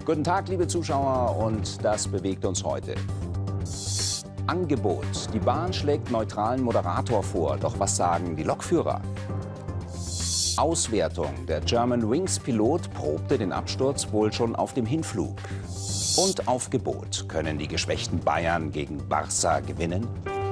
Guten Tag, liebe Zuschauer, und das bewegt uns heute. Angebot. Die Bahn schlägt neutralen Moderator vor. Doch was sagen die Lokführer? Auswertung. Der Germanwings-Pilot probte den Absturz wohl schon auf dem Hinflug. Und Aufgebot. Können die geschwächten Bayern gegen Barca gewinnen?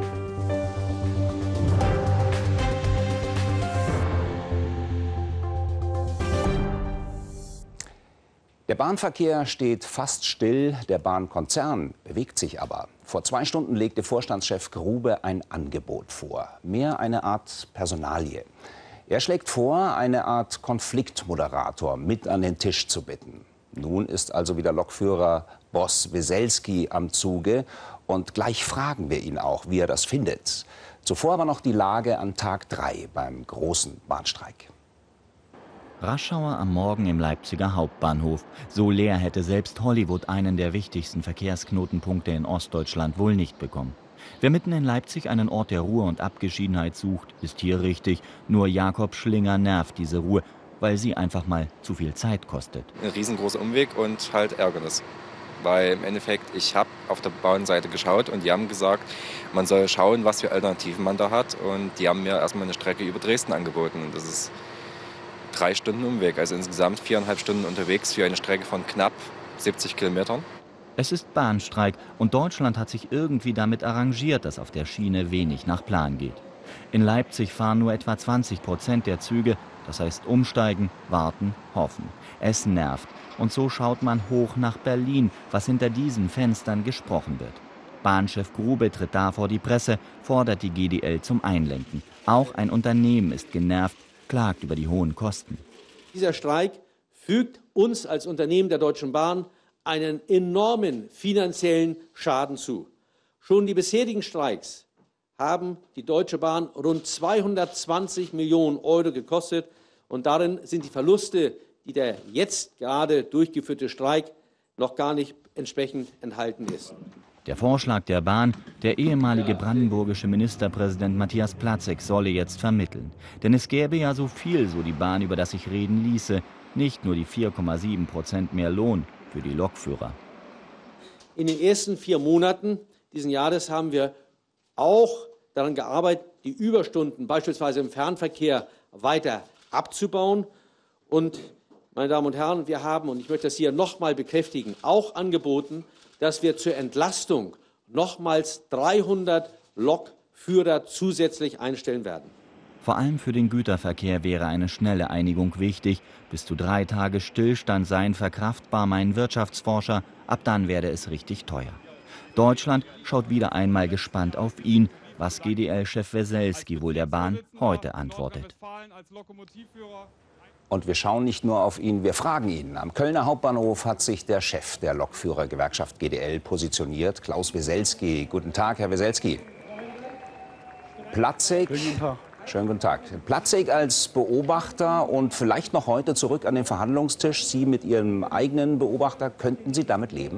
Der Bahnverkehr steht fast still, der Bahnkonzern bewegt sich aber. Vor 2 Stunden legte Vorstandschef Grube ein Angebot vor. Mehr eine Art Personalie. Er schlägt vor, eine Art Konfliktmoderator mit an den Tisch zu bitten. Nun ist also wieder Lokführer Boss Weselski am Zuge. Und gleich fragen wir ihn auch, wie er das findet. Zuvor aber noch die Lage an Tag 3 beim großen Bahnstreik. Raschauer am Morgen im Leipziger Hauptbahnhof. So leer hätte selbst Hollywood einen der wichtigsten Verkehrsknotenpunkte in Ostdeutschland wohl nicht bekommen. Wer mitten in Leipzig einen Ort der Ruhe und Abgeschiedenheit sucht, ist hier richtig. Nur Jakob Schlinger nervt diese Ruhe, weil sie einfach mal zu viel Zeit kostet. Ein riesengroßer Umweg und halt Ärgernis. Weil im Endeffekt, ich habe auf der Bahnseite geschaut und die haben gesagt, man soll schauen, was für Alternativen man da hat. Und die haben mir erstmal eine Strecke über Dresden angeboten. Und das ist 3 Stunden Umweg, also insgesamt 4,5 Stunden unterwegs für eine Strecke von knapp 70 Kilometern. Es ist Bahnstreik und Deutschland hat sich irgendwie damit arrangiert, dass auf der Schiene wenig nach Plan geht. In Leipzig fahren nur etwa 20% der Züge, das heißt umsteigen, warten, hoffen. Es nervt und so schaut man hoch nach Berlin, was hinter diesen Fenstern gesprochen wird. Bahnchef Grube tritt da vor die Presse, fordert die GDL zum Einlenken. Auch ein Unternehmen ist genervt, klagt über die hohen Kosten. Dieser Streik fügt uns als Unternehmen der Deutschen Bahn einen enormen finanziellen Schaden zu. Schon die bisherigen Streiks haben die Deutsche Bahn rund 220 Millionen Euro gekostet. Und darin sind die Verluste, die der jetzt gerade durchgeführte Streik noch gar nicht entsprechend enthalten ist. Der Vorschlag der Bahn, der ehemalige brandenburgische Ministerpräsident Matthias Platzek solle jetzt vermitteln. Denn es gäbe ja so viel, so die Bahn, über das sich reden ließe. Nicht nur die 4,7% mehr Lohn für die Lokführer. In den ersten 4 Monaten diesen Jahres haben wir auch daran gearbeitet, die Überstunden beispielsweise im Fernverkehr weiter abzubauen. Und, meine Damen und Herren, wir haben, und ich möchte das hier noch mal bekräftigen, auch angeboten, dass wir zur Entlastung nochmals 300 Lokführer zusätzlich einstellen werden. Vor allem für den Güterverkehr wäre eine schnelle Einigung wichtig. Bis zu 3 Tage Stillstand seien verkraftbar, meinen Wirtschaftsforscher. Ab dann werde es richtig teuer. Deutschland schaut wieder einmal gespannt auf ihn, was GDL-Chef Weselski wohl der Bahn heute antwortet. Und wir schauen nicht nur auf ihn, wir fragen ihn. Am Kölner Hauptbahnhof hat sich der Chef der Lokführergewerkschaft GDL positioniert, Klaus Weselski. Guten Tag, Herr Weselski. Platzek, schönen guten Tag. Platzek als Beobachter und vielleicht noch heute zurück an den Verhandlungstisch. Sie mit Ihrem eigenen Beobachter, könnten Sie damit leben?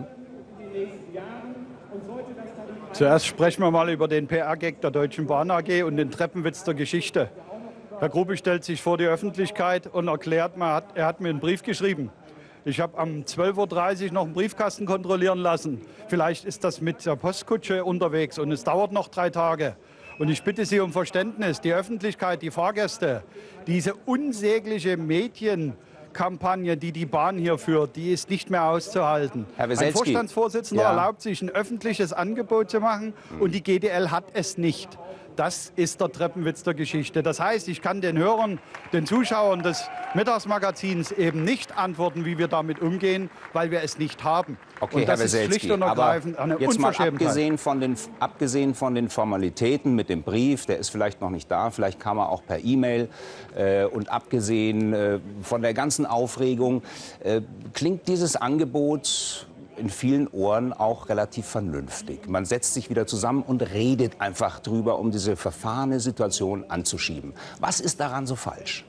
Zuerst sprechen wir mal über den PR-Gag der Deutschen Bahn AG und den Treppenwitz der Geschichte. Herr Grube stellt sich vor die Öffentlichkeit und erklärt, er hat mir einen Brief geschrieben. Ich habe am 12:30 Uhr noch einen Briefkasten kontrollieren lassen. Vielleicht ist das mit der Postkutsche unterwegs und es dauert noch 3 Tage. Und ich bitte Sie um Verständnis, die Öffentlichkeit, die Fahrgäste, diese unsägliche Medienkampagne, die die Bahn hier führt, die ist nicht mehr auszuhalten. Herr Weselski, ein Vorstandsvorsitzender erlaubt sich, ein öffentliches Angebot zu machen und die GDL hat es nicht. Das ist der Treppenwitz der Geschichte. Das heißt, ich kann den Hörern, den Zuschauern des Mittagsmagazins eben nicht antworten, wie wir damit umgehen, weil wir es nicht haben. Okay, und das Herr ist Weselski, schlicht und ergreifend eine jetzt mal Unverschämtheit. abgesehen von den Formalitäten mit dem Brief, der ist vielleicht noch nicht da, vielleicht kam er auch per E-Mail und abgesehen von der ganzen Aufregung, klingt dieses Angebot in vielen Ohren auch relativ vernünftig. Man setzt sich wieder zusammen und redet einfach drüber, um diese verfahrene Situation anzuschieben. Was ist daran so falsch?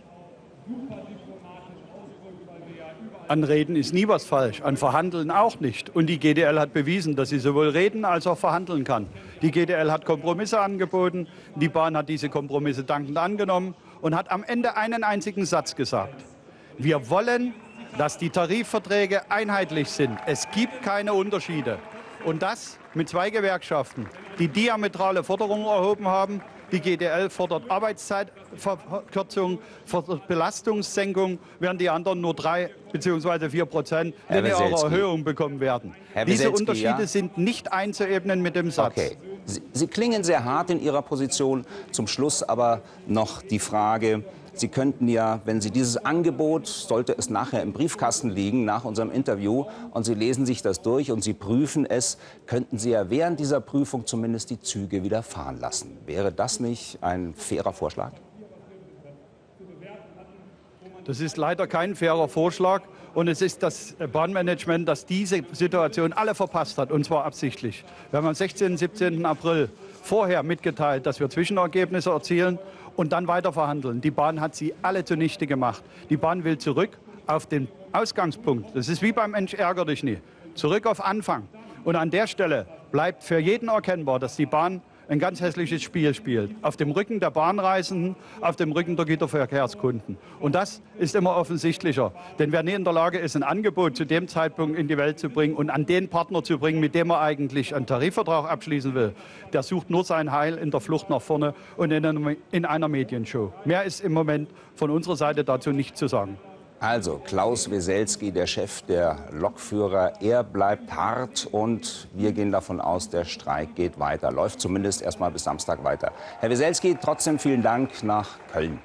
An Reden ist nie was falsch, an Verhandeln auch nicht. Und die GDL hat bewiesen, dass sie sowohl reden als auch verhandeln kann. Die GDL hat Kompromisse angeboten, die Bahn hat diese Kompromisse dankend angenommen und hat am Ende einen einzigen Satz gesagt. Wir wollen dass die Tarifverträge einheitlich sind. Es gibt keine Unterschiede. Und das mit 2 Gewerkschaften, die diametrale Forderungen erhoben haben. Die GDL fordert Arbeitszeitverkürzung, fordert Belastungssenkung, während die anderen nur 3 bzw. 4% lineare Erhöhung bekommen werden. Diese Unterschiede sind nicht einzuebnen mit dem Satz. Okay. Sie klingen sehr hart in Ihrer Position. Zum Schluss aber noch die Frage: Sie könnten ja, wenn Sie dieses Angebot, sollte es nachher im Briefkasten liegen, nach unserem Interview, und Sie lesen sich das durch und Sie prüfen es, könnten Sie ja während dieser Prüfung zumindest die Züge wieder fahren lassen. Wäre das nicht ein fairer Vorschlag? Das ist leider kein fairer Vorschlag. Und es ist das Bahnmanagement, das diese Situation alle verpasst hat, und zwar absichtlich. Wir haben am 16. und 17. April vorher mitgeteilt, dass wir Zwischenergebnisse erzielen und dann weiter verhandeln. Die Bahn hat sie alle zunichte gemacht. Die Bahn will zurück auf den Ausgangspunkt. Das ist wie beim Mensch ärger dich nie. Zurück auf Anfang. Und an der Stelle bleibt für jeden erkennbar, dass die Bahn ein ganz hässliches Spiel spielt. Auf dem Rücken der Bahnreisenden, auf dem Rücken der Güterverkehrskunden. Und das ist immer offensichtlicher. Denn wer nie in der Lage ist, ein Angebot zu dem Zeitpunkt in die Welt zu bringen und an den Partner zu bringen, mit dem er eigentlich einen Tarifvertrag abschließen will, der sucht nur sein Heil in der Flucht nach vorne und in einer Medienshow. Mehr ist im Moment von unserer Seite dazu nicht zu sagen. Also Klaus Weselski, der Chef der Lokführer, er bleibt hart und wir gehen davon aus, der Streik geht weiter. Läuft zumindest erst mal bis Samstag weiter. Herr Weselski, trotzdem vielen Dank nach Köln.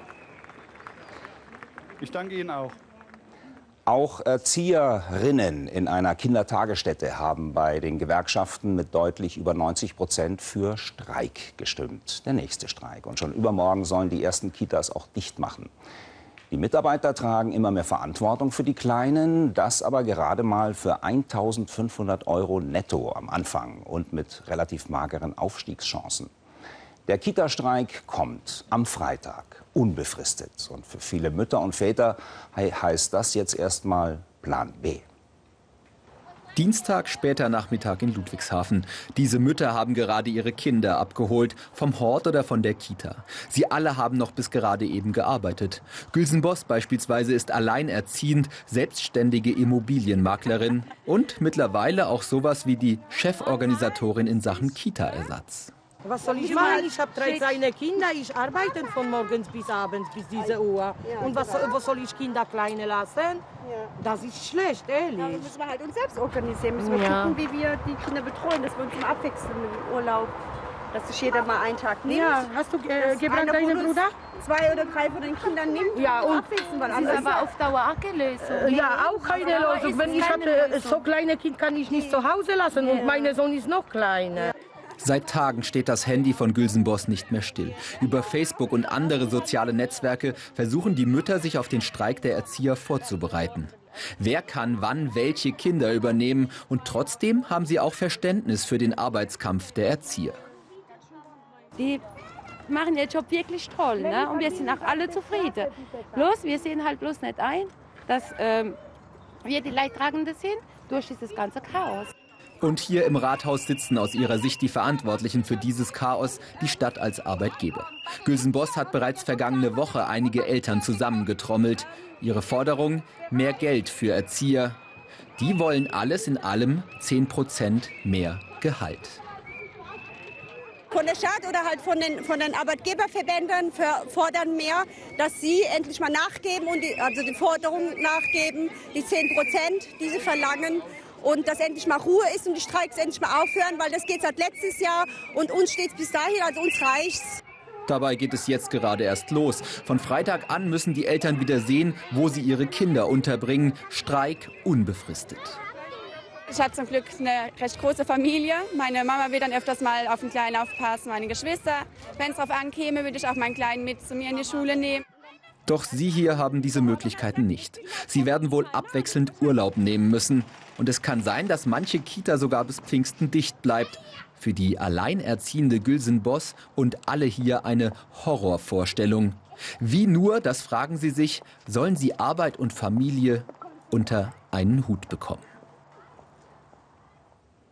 Ich danke Ihnen auch. Auch Erzieherinnen in einer Kindertagesstätte haben bei den Gewerkschaften mit deutlich über 90% für Streik gestimmt. Der nächste Streik. Und schon übermorgen sollen die ersten Kitas auch dicht machen. Die Mitarbeiter tragen immer mehr Verantwortung für die Kleinen, das aber gerade mal für 1.500 € netto am Anfang und mit relativ mageren Aufstiegschancen. Der Kita-Streik kommt am Freitag, unbefristet. Und für viele Mütter und Väter heißt das jetzt erstmal Plan B. Dienstag, später Nachmittag in Ludwigshafen. Diese Mütter haben gerade ihre Kinder abgeholt, vom Hort oder von der Kita. Sie alle haben noch bis gerade eben gearbeitet. Gülsen Boss beispielsweise ist alleinerziehend, selbstständige Immobilienmaklerin und mittlerweile auch sowas wie die Cheforganisatorin in Sachen Kita-Ersatz. Was soll ich machen? Ich habe 3 kleine Kinder, ich arbeite von morgens bis abends, bis diese Uhr. Und wo soll ich Kinder kleine lassen? Das ist schlecht, ehrlich. Ja, müssen wir halt uns selbst organisieren, müssen wir gucken, wie wir die Kinder betreuen, dass wir uns immer abwechseln im Urlaub. Dass sich jeder mal einen Tag nimmt. Ja, hast du gebracht deinen Bruder? 2 oder 3 von den Kindern nimmt ja, und abwechseln. Das ist aber auf Dauer auch keine Lösung. Ja, auch keine Lösung. Wenn ich habe so kleine Kind, kann ich nicht zu Hause lassen und mein Sohn ist noch kleiner. Seit Tagen steht das Handy von Gülsen Boss nicht mehr still. Über Facebook und andere soziale Netzwerke versuchen die Mütter, sich auf den Streik der Erzieher vorzubereiten. Wer kann wann welche Kinder übernehmen? Und trotzdem haben sie auch Verständnis für den Arbeitskampf der Erzieher. Die machen ihren Job wirklich toll, ne? Und wir sind auch alle zufrieden. Bloß, wir sehen halt bloß nicht ein, dass wir die Leidtragenden sind durch dieses ganze Chaos. Und hier im Rathaus sitzen aus ihrer Sicht die Verantwortlichen für dieses Chaos, die Stadt als Arbeitgeber. Gülsen Boss hat bereits vergangene Woche einige Eltern zusammengetrommelt. Ihre Forderung: mehr Geld für Erzieher. Die wollen alles in allem 10% mehr Gehalt. Von der Stadt oder halt von den Arbeitgeberverbänden fordern mehr, dass sie endlich mal nachgeben und die Forderung nachgeben, die 10%, die sie verlangen. Und dass endlich mal Ruhe ist und die Streiks endlich mal aufhören, weil das geht seit letztes Jahr und uns steht es bis dahin, also uns reicht's. Dabei geht es jetzt gerade erst los. Von Freitag an müssen die Eltern wieder sehen, wo sie ihre Kinder unterbringen. Streik unbefristet. Ich habe zum Glück eine recht große Familie. Meine Mama will dann öfters mal auf den Kleinen aufpassen, meine Geschwister. Wenn es darauf ankäme, würde ich auch meinen Kleinen mit zu mir in die Schule nehmen. Doch sie hier haben diese Möglichkeiten nicht. Sie werden wohl abwechselnd Urlaub nehmen müssen. Und es kann sein, dass manche Kita sogar bis Pfingsten dicht bleibt. Für die alleinerziehende Gülsen Boss und alle hier eine Horrorvorstellung. Wie nur, das fragen sie sich, sollen sie Arbeit und Familie unter einen Hut bekommen?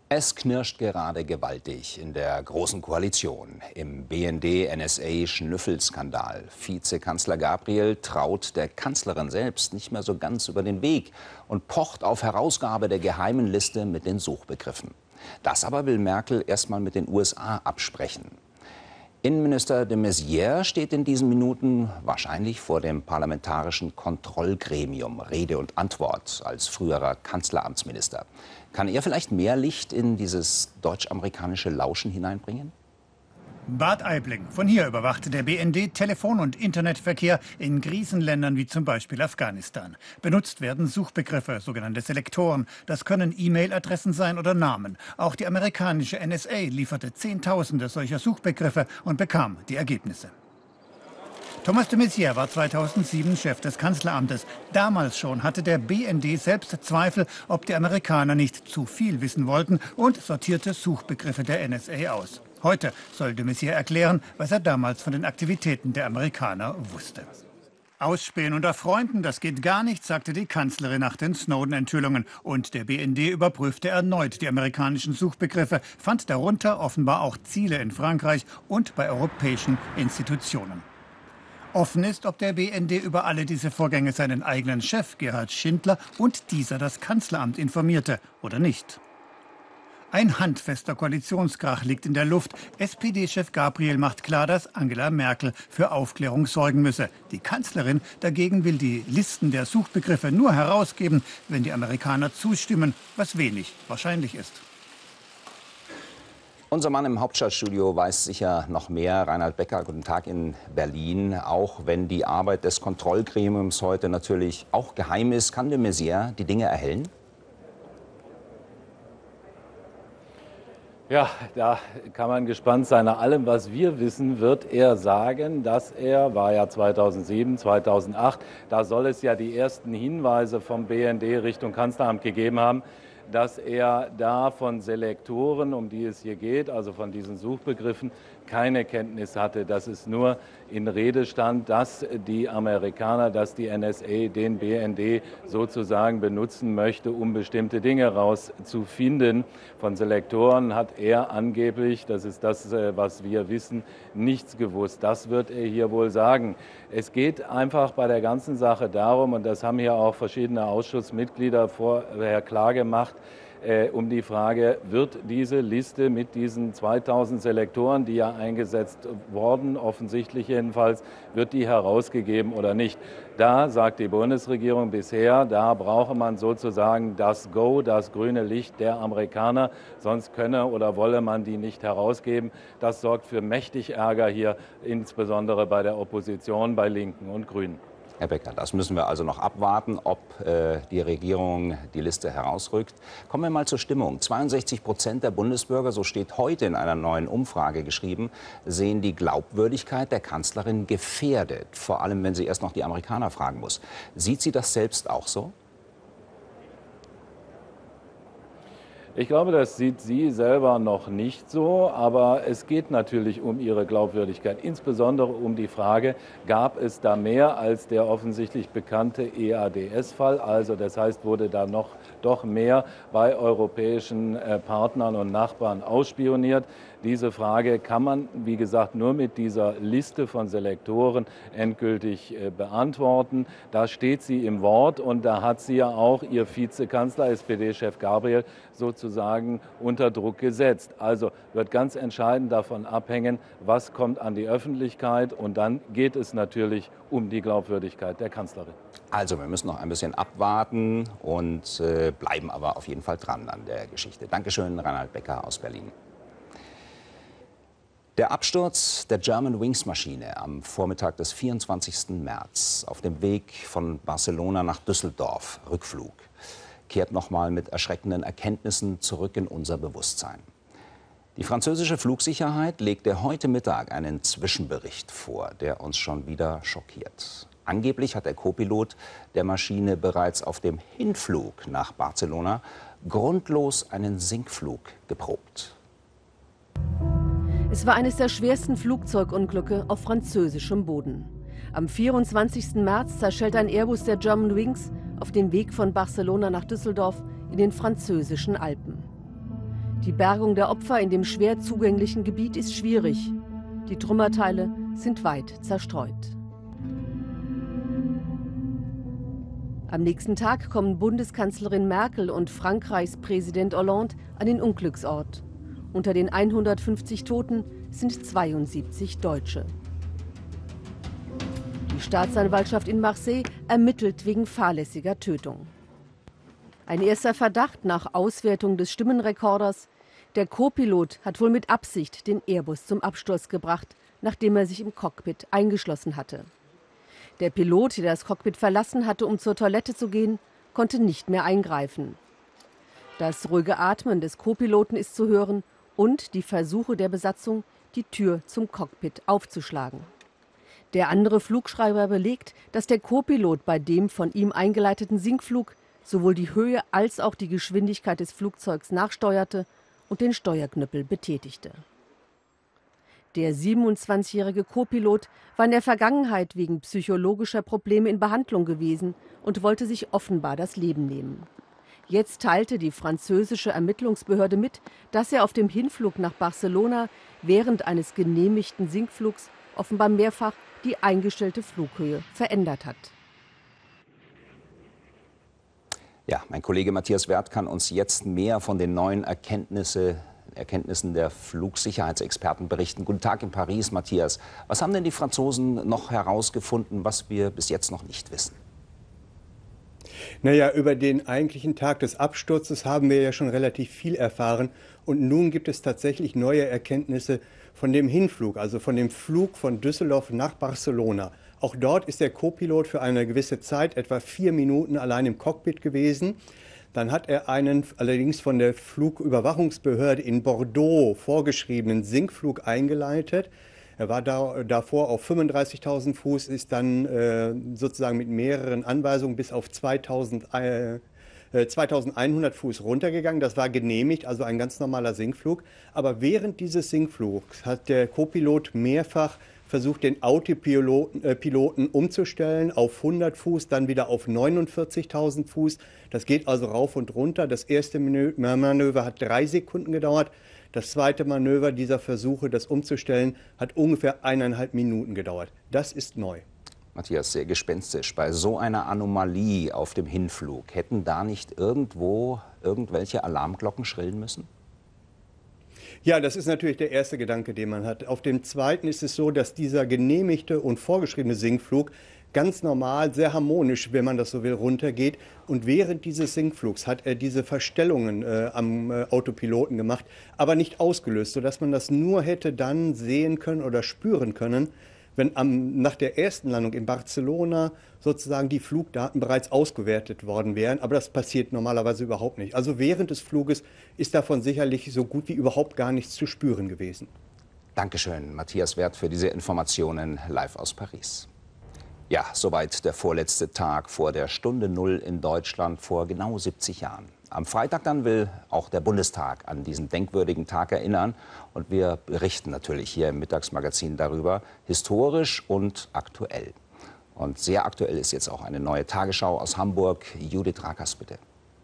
Es knirscht gerade gewaltig in der Großen Koalition. Im BND-NSA-Schnüffelskandal. Vizekanzler Gabriel traut der Kanzlerin selbst nicht mehr so ganz über den Weg und pocht auf Herausgabe der geheimen Liste mit den Suchbegriffen. Das aber will Merkel erstmal mit den USA absprechen. Innenminister de Maizière steht in diesen Minuten wahrscheinlich vor dem parlamentarischen Kontrollgremium Rede und Antwort als früherer Kanzleramtsminister. Kann er vielleicht mehr Licht in dieses deutsch-amerikanische Lauschen hineinbringen? Bad Aibling. Von hier überwachte der BND Telefon- und Internetverkehr in Krisenländern wie zum Beispiel Afghanistan. Benutzt werden Suchbegriffe, sogenannte Selektoren. Das können E-Mail-Adressen sein oder Namen. Auch die amerikanische NSA lieferte Zehntausende solcher Suchbegriffe und bekam die Ergebnisse. Thomas de Maizière war 2007 Chef des Kanzleramtes. Damals schon hatte der BND selbst Zweifel, ob die Amerikaner nicht zu viel wissen wollten und sortierte Suchbegriffe der NSA aus. Heute soll de Maizière erklären, was er damals von den Aktivitäten der Amerikaner wusste. Ausspähen unter Freunden, das geht gar nicht, sagte die Kanzlerin nach den Snowden-Enthüllungen. Und der BND überprüfte erneut die amerikanischen Suchbegriffe, fand darunter offenbar auch Ziele in Frankreich und bei europäischen Institutionen. Offen ist, ob der BND über alle diese Vorgänge seinen eigenen Chef Gerhard Schindler und dieser das Kanzleramt informierte oder nicht. Ein handfester Koalitionskrach liegt in der Luft. SPD-Chef Gabriel macht klar, dass Angela Merkel für Aufklärung sorgen müsse. Die Kanzlerin dagegen will die Listen der Suchbegriffe nur herausgeben, wenn die Amerikaner zustimmen, was wenig wahrscheinlich ist. Unser Mann im Hauptstadtstudio weiß sicher noch mehr. Reinhard Becker, guten Tag in Berlin. Auch wenn die Arbeit des Kontrollgremiums heute natürlich auch geheim ist, kann de Maizière die Dinge erhellen? Ja, da kann man gespannt sein. Nach allem, was wir wissen, wird er sagen, dass er, war ja 2007, 2008, da soll es ja die ersten Hinweise vom BND Richtung Kanzleramt gegeben haben, dass er da von Selektoren, um die es hier geht, also von diesen Suchbegriffen, keine Kenntnis hatte, dass es nur in Rede stand, dass die Amerikaner, dass die NSA den BND sozusagen benutzen möchte, um bestimmte Dinge rauszufinden. Von Selektoren hat er angeblich, das ist das, was wir wissen, nichts gewusst. Das wird er hier wohl sagen. Es geht einfach bei der ganzen Sache darum, und das haben hier auch verschiedene Ausschussmitglieder vorher klargemacht, um die Frage, wird diese Liste mit diesen 2000 Selektoren, die ja eingesetzt wurden, offensichtlich jedenfalls, wird die herausgegeben oder nicht? Da sagt die Bundesregierung bisher, da brauche man sozusagen das Go, das grüne Licht der Amerikaner, sonst könne oder wolle man die nicht herausgeben. Das sorgt für mächtig Ärger hier, insbesondere bei der Opposition, bei Linken und Grünen. Herr Becker, das müssen wir also noch abwarten, ob die Regierung die Liste herausrückt. Kommen wir mal zur Stimmung. 62% der Bundesbürger, so steht heute in einer neuen Umfrage geschrieben, sehen die Glaubwürdigkeit der Kanzlerin gefährdet. Vor allem, wenn sie erst noch die Amerikaner fragen muss. Sieht sie das selbst auch so? Ich glaube, das sieht sie selber noch nicht so, aber es geht natürlich um ihre Glaubwürdigkeit, insbesondere um die Frage, gab es da mehr als der offensichtlich bekannte EADS-Fall, also das heißt, wurde da doch mehr bei europäischen Partnern und Nachbarn ausspioniert. Diese Frage kann man, wie gesagt, nur mit dieser Liste von Selektoren endgültig beantworten. Da steht sie im Wort und da hat sie ja auch ihr Vizekanzler, SPD-Chef Gabriel, sozusagen unter Druck gesetzt. Also wird ganz entscheidend davon abhängen, was kommt an die Öffentlichkeit, und dann geht es natürlich um die Glaubwürdigkeit der Kanzlerin. Also wir müssen noch ein bisschen abwarten und bleiben aber auf jeden Fall dran an der Geschichte. Dankeschön, Reinhard Becker aus Berlin. Der Absturz der Germanwings-Maschine am Vormittag des 24. März auf dem Weg von Barcelona nach Düsseldorf, Rückflug, kehrt nochmal mit erschreckenden Erkenntnissen zurück in unser Bewusstsein. Die französische Flugsicherheit legte heute Mittag einen Zwischenbericht vor, der uns schon wieder schockiert. Angeblich hat der Co-Pilot der Maschine bereits auf dem Hinflug nach Barcelona grundlos einen Sinkflug geprobt. Es war eines der schwersten Flugzeugunglücke auf französischem Boden. Am 24. März zerschellt ein Airbus der Germanwings auf dem Weg von Barcelona nach Düsseldorf in den französischen Alpen. Die Bergung der Opfer in dem schwer zugänglichen Gebiet ist schwierig. Die Trümmerteile sind weit zerstreut. Am nächsten Tag kommen Bundeskanzlerin Merkel und Frankreichs Präsident Hollande an den Unglücksort. Unter den 150 Toten sind 72 Deutsche. Die Staatsanwaltschaft in Marseille ermittelt wegen fahrlässiger Tötung. Ein erster Verdacht nach Auswertung des Stimmenrekorders: Der Co-Pilot hat wohl mit Absicht den Airbus zum Absturz gebracht, nachdem er sich im Cockpit eingeschlossen hatte. Der Pilot, der das Cockpit verlassen hatte, um zur Toilette zu gehen, konnte nicht mehr eingreifen. Das ruhige Atmen des Co-Piloten ist zu hören und die Versuche der Besatzung, die Tür zum Cockpit aufzuschlagen. Der andere Flugschreiber belegt, dass der Co-Pilot bei dem von ihm eingeleiteten Sinkflug sowohl die Höhe als auch die Geschwindigkeit des Flugzeugs nachsteuerte und den Steuerknüppel betätigte. Der 27-jährige Co-Pilot war in der Vergangenheit wegen psychologischer Probleme in Behandlung gewesen und wollte sich offenbar das Leben nehmen. Jetzt teilte die französische Ermittlungsbehörde mit, dass er auf dem Hinflug nach Barcelona während eines genehmigten Sinkflugs offenbar mehrfach die eingestellte Flughöhe verändert hat. Ja, mein Kollege Matthias Werth kann uns jetzt mehr von den neuen Erkenntnissen der Flugsicherheitsexperten berichten. Guten Tag in Paris, Matthias. Was haben denn die Franzosen noch herausgefunden, was wir bis jetzt noch nicht wissen? Naja, über den eigentlichen Tag des Absturzes haben wir ja schon relativ viel erfahren. Und nun gibt es tatsächlich neue Erkenntnisse von dem Hinflug, also von dem Flug von Düsseldorf nach Barcelona. Auch dort ist der Co-Pilot für eine gewisse Zeit, etwa 4 Minuten, allein im Cockpit gewesen. Dann hat er einen allerdings von der Flugüberwachungsbehörde in Bordeaux vorgeschriebenen Sinkflug eingeleitet. Er war davor auf 35.000 Fuß, ist dann sozusagen mit mehreren Anweisungen bis auf 2100 Fuß runtergegangen. Das war genehmigt, also ein ganz normaler Sinkflug. Aber während dieses Sinkflugs hat der Co-Pilot mehrfach versucht, den Autopiloten umzustellen auf 100 Fuß, dann wieder auf 49.000 Fuß. Das geht also rauf und runter. Das erste Manöver hat 3 Sekunden gedauert. Das zweite Manöver dieser Versuche, das umzustellen, hat ungefähr 1,5 Minuten gedauert. Das ist neu. Matthias, sehr gespenstisch. Bei so einer Anomalie auf dem Hinflug, hätten da nicht irgendwo irgendwelche Alarmglocken schrillen müssen? Ja, das ist natürlich der erste Gedanke, den man hat. Auf dem zweiten ist es so, dass dieser genehmigte und vorgeschriebene Sinkflug ganz normal, sehr harmonisch, wenn man das so will, runtergeht. Und während dieses Sinkflugs hat er diese Verstellungen am Autopiloten gemacht, aber nicht ausgelöst, sodass man das nur hätte dann sehen können oder spüren können, wenn nach der ersten Landung in Barcelona sozusagen die Flugdaten bereits ausgewertet worden wären. Aber das passiert normalerweise überhaupt nicht. Also während des Fluges ist davon sicherlich so gut wie überhaupt gar nichts zu spüren gewesen. Dankeschön, Matthias Werth, für diese Informationen live aus Paris. Ja, soweit der vorletzte Tag vor der Stunde Null in Deutschland vor genau 70 Jahren. Am Freitag dann will auch der Bundestag an diesen denkwürdigen Tag erinnern. Und wir berichten natürlich hier im Mittagsmagazin darüber, historisch und aktuell. Und sehr aktuell ist jetzt auch eine neue Tagesschau aus Hamburg. Judith Rakers, bitte.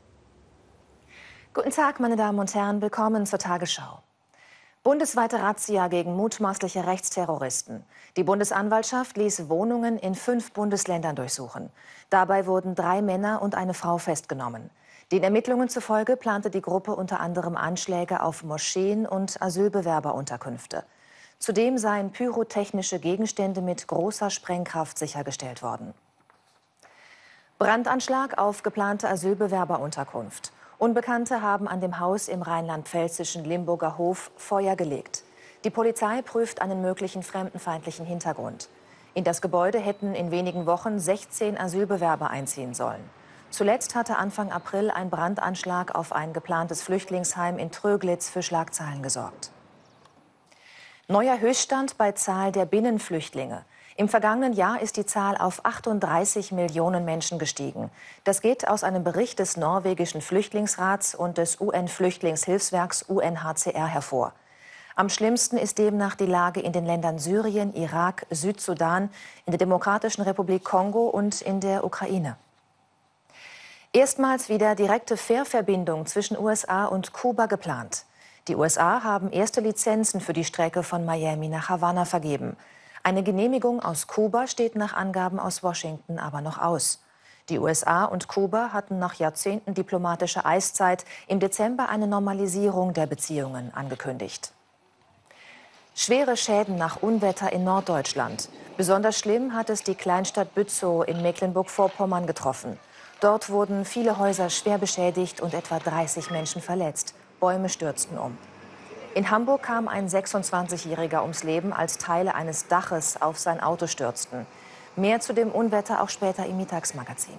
Guten Tag, meine Damen und Herren. Willkommen zur Tagesschau. Bundesweite Razzia gegen mutmaßliche Rechtsterroristen. Die Bundesanwaltschaft ließ Wohnungen in 5 Bundesländern durchsuchen. Dabei wurden 3 Männer und eine Frau festgenommen. Den Ermittlungen zufolge plante die Gruppe unter anderem Anschläge auf Moscheen und Asylbewerberunterkünfte. Zudem seien pyrotechnische Gegenstände mit großer Sprengkraft sichergestellt worden. Brandanschlag auf geplante Asylbewerberunterkunft. Unbekannte haben an dem Haus im rheinland-pfälzischen Limburger Hof Feuer gelegt. Die Polizei prüft einen möglichen fremdenfeindlichen Hintergrund. In das Gebäude hätten in wenigen Wochen 16 Asylbewerber einziehen sollen. Zuletzt hatte Anfang April ein Brandanschlag auf ein geplantes Flüchtlingsheim in Tröglitz für Schlagzeilen gesorgt. Neuer Höchststand bei Zahl der Binnenflüchtlinge. Im vergangenen Jahr ist die Zahl auf 38 Millionen Menschen gestiegen. Das geht aus einem Bericht des norwegischen Flüchtlingsrats und des UN-Flüchtlingshilfswerks UNHCR hervor. Am schlimmsten ist demnach die Lage in den Ländern Syrien, Irak, Südsudan, in der Demokratischen Republik Kongo und in der Ukraine. Erstmals wieder direkte Fährverbindung zwischen USA und Kuba geplant. Die USA haben erste Lizenzen für die Strecke von Miami nach Havanna vergeben. Eine Genehmigung aus Kuba steht nach Angaben aus Washington aber noch aus. Die USA und Kuba hatten nach Jahrzehnten diplomatischer Eiszeit im Dezember eine Normalisierung der Beziehungen angekündigt. Schwere Schäden nach Unwetter in Norddeutschland. Besonders schlimm hat es die Kleinstadt Bützow in Mecklenburg-Vorpommern getroffen. Dort wurden viele Häuser schwer beschädigt und etwa 30 Menschen verletzt. Bäume stürzten um. In Hamburg kam ein 26-Jähriger ums Leben, als Teile eines Daches auf sein Auto stürzten. Mehr zu dem Unwetter auch später im Mittagsmagazin.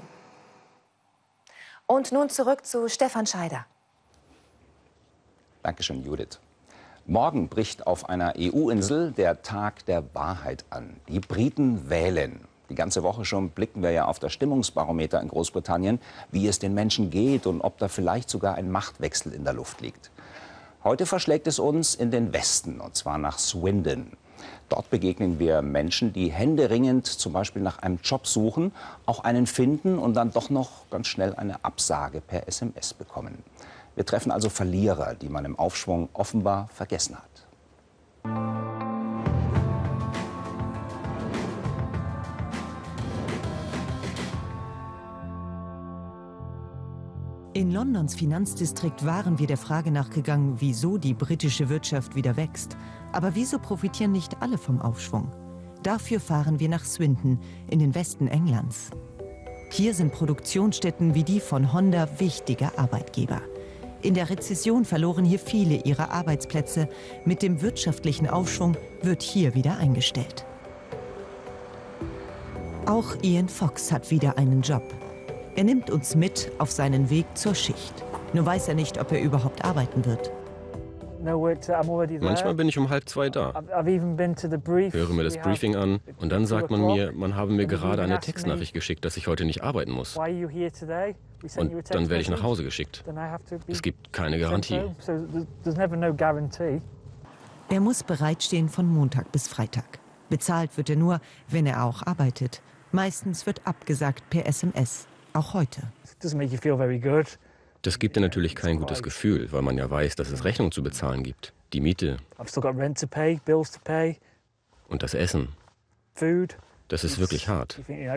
Und nun zurück zu Stefan Scheider. Dankeschön, Judith. Morgen bricht auf einer EU-Insel der Tag der Wahrheit an. Die Briten wählen. Die ganze Woche schon blicken wir ja auf das Stimmungsbarometer in Großbritannien, wie es den Menschen geht und ob da vielleicht sogar ein Machtwechsel in der Luft liegt. Heute verschlägt es uns in den Westen, und zwar nach Swindon. Dort begegnen wir Menschen, die händeringend zum Beispiel nach einem Job suchen, auch einen finden und dann doch noch ganz schnell eine Absage per SMS bekommen. Wir treffen also Verlierer, die man im Aufschwung offenbar vergessen hat. In Londons Finanzdistrikt waren wir der Frage nachgegangen, wieso die britische Wirtschaft wieder wächst. Aber wieso profitieren nicht alle vom Aufschwung? Dafür fahren wir nach Swindon in den Westen Englands. Hier sind Produktionsstätten wie die von Honda wichtige Arbeitgeber. In der Rezession verloren hier viele ihre Arbeitsplätze. Mit dem wirtschaftlichen Aufschwung wird hier wieder eingestellt. Auch Ian Fox hat wieder einen Job. Er nimmt uns mit auf seinen Weg zur Schicht. Nur weiß er nicht, ob er überhaupt arbeiten wird. Manchmal bin ich um 1:30 da, höre mir das Briefing an und dann sagt man mir, man habe mir gerade eine Textnachricht geschickt, dass ich heute nicht arbeiten muss. Und dann werde ich nach Hause geschickt. Es gibt keine Garantie. Er muss bereitstehen von Montag bis Freitag. Bezahlt wird er nur, wenn er auch arbeitet. Meistens wird abgesagt per SMS. Auch heute. Das gibt dir natürlich kein gutes Gefühl, weil man ja weiß, dass es Rechnungen zu bezahlen gibt. Die Miete. Und das Essen. Das ist wirklich hart.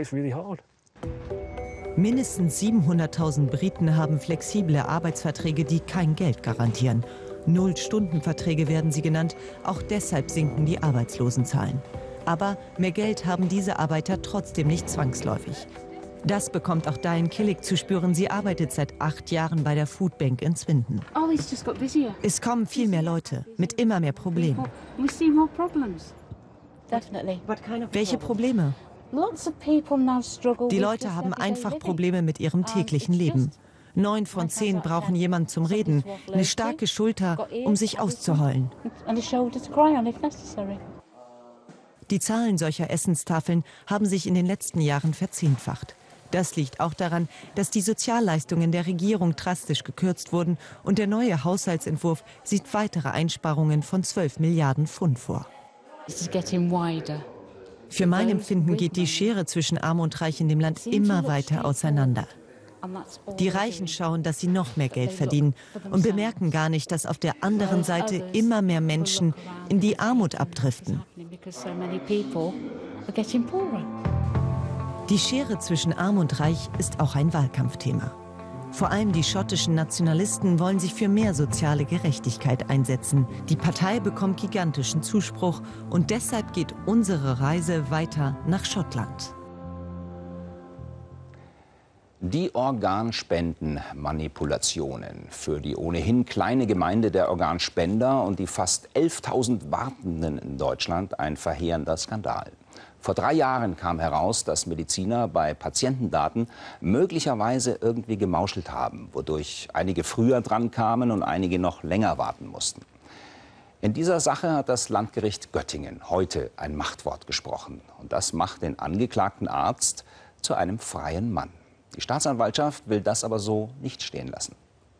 Mindestens 700.000 Briten haben flexible Arbeitsverträge, die kein Geld garantieren. 0-Stunden-Verträge werden sie genannt. Auch deshalb sinken die Arbeitslosenzahlen. Aber mehr Geld haben diese Arbeiter trotzdem nicht zwangsläufig. Das bekommt auch Diane Killick zu spüren. Sie arbeitet seit 8 Jahren bei der Foodbank in Swindon. Es kommen viel mehr Leute mit immer mehr Problemen. Welche Probleme? Die Leute haben einfach Probleme mit ihrem täglichen Leben. 9 von 10 brauchen jemanden zum Reden, eine starke Schulter, um sich auszuheulen. Die Zahlen solcher Essenstafeln haben sich in den letzten Jahren verzehnfacht. Das liegt auch daran, dass die Sozialleistungen der Regierung drastisch gekürzt wurden und der neue Haushaltsentwurf sieht weitere Einsparungen von 12 Milliarden Pfund vor. Für mein Empfinden geht die Schere zwischen Arm und Reich in dem Land immer weiter auseinander. Die Reichen schauen, dass sie noch mehr Geld verdienen und bemerken gar nicht, dass auf der anderen Seite immer mehr Menschen in die Armut abdriften. Die Schere zwischen Arm und Reich ist auch ein Wahlkampfthema. Vor allem die schottischen Nationalisten wollen sich für mehr soziale Gerechtigkeit einsetzen. Die Partei bekommt gigantischen Zuspruch und deshalb geht unsere Reise weiter nach Schottland. Die Organspendenmanipulationen für die ohnehin kleine Gemeinde der Organspender und die fast 11.000 Wartenden in Deutschland ein verheerender Skandal. Vor 3 Jahren kam heraus, dass Mediziner bei Patientendaten möglicherweise irgendwie gemauschelt haben, wodurch einige früher dran kamen und einige noch länger warten mussten. In dieser Sache hat das Landgericht Göttingen heute ein Machtwort gesprochen. Und das macht den angeklagten Arzt zu einem freien Mann. Die Staatsanwaltschaft will das aber so nicht stehen lassen.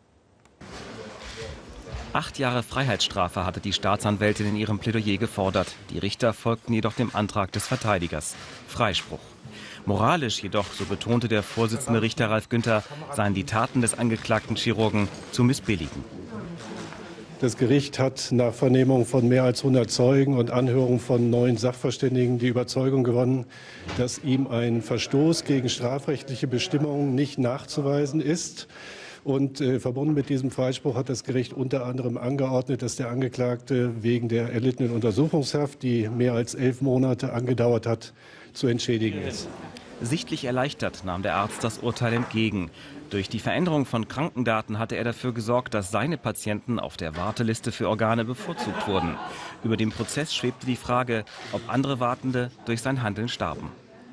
8 Jahre Freiheitsstrafe hatte die Staatsanwältin in ihrem Plädoyer gefordert. Die Richter folgten jedoch dem Antrag des Verteidigers. Freispruch. Moralisch jedoch, so betonte der Vorsitzende Richter Ralf Günther, seien die Taten des angeklagten Chirurgen zu missbilligen. Das Gericht hat nach Vernehmung von mehr als 100 Zeugen und Anhörung von 9 Sachverständigen die Überzeugung gewonnen, dass ihm ein Verstoß gegen strafrechtliche Bestimmungen nicht nachzuweisen ist. Und verbunden mit diesem Freispruch hat das Gericht unter anderem angeordnet, dass der Angeklagte wegen der erlittenen Untersuchungshaft, die mehr als 11 Monate angedauert hat, zu entschädigen ist. Sichtlich erleichtert nahm der Arzt das Urteil entgegen. Durch die Veränderung von Krankendaten hatte er dafür gesorgt, dass seine Patienten auf der Warteliste für Organe bevorzugt wurden. Über dem Prozess schwebte die Frage, ob andere Wartende durch sein Handeln starben.